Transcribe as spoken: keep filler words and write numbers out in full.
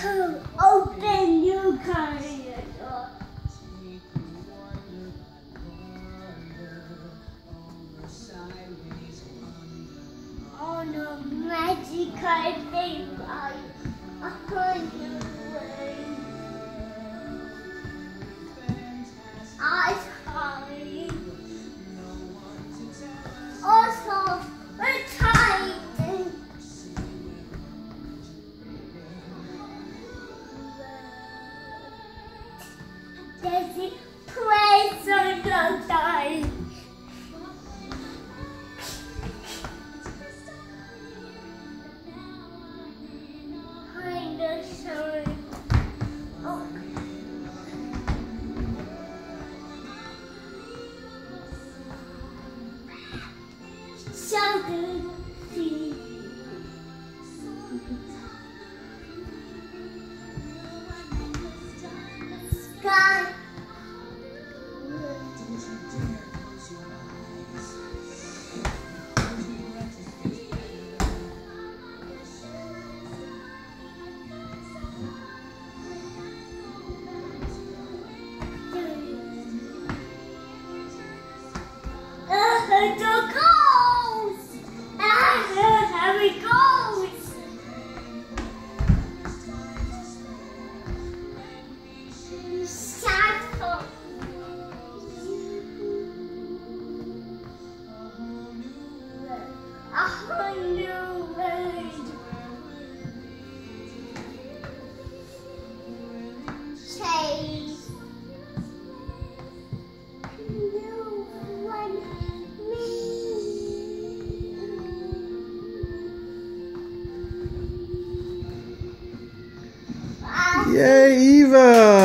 Open your car door. On a magic carpet ride, a hundred ways. I sorry. Also, we're tired. There's a place on the time. Behind the sun. Oh. Something see. Sky. Uh, the ghost! Ah, here we go! Shadow. A whole new world. Chase. No one me. Yay, Eva!